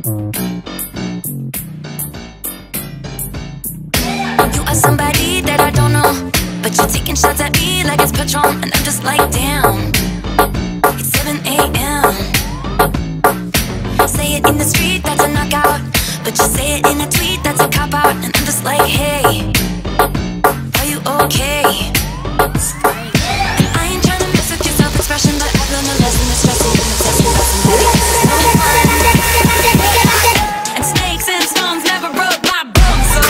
You are somebody that I don't know, but you're taking shots at me like it's Patron, and I'm just like, damn, it's 7 a.m. Say it in the street, that's a knockout, but you say it in a tweet, that's a cop-out, and I'm just like, hey, are you okay? I ain't trying to mess with your self-expression, but I've learned a lesson that's stressing and it's testing lesson that it is no fun. And snakes and stones never broke my bones, so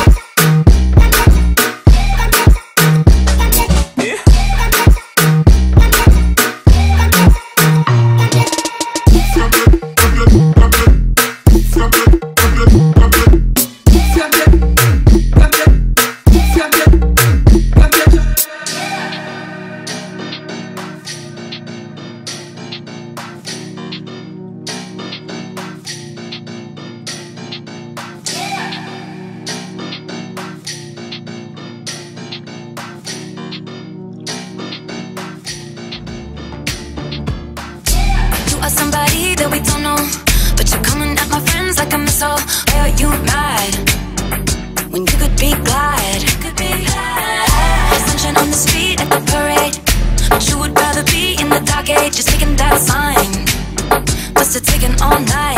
somebody that we don't know, but you're coming at my friends like a missile. Why are you mad when you could be glad? Sunshine on the street at the parade, but you would rather be in the dark age, just taking that sign. Must have taken all night.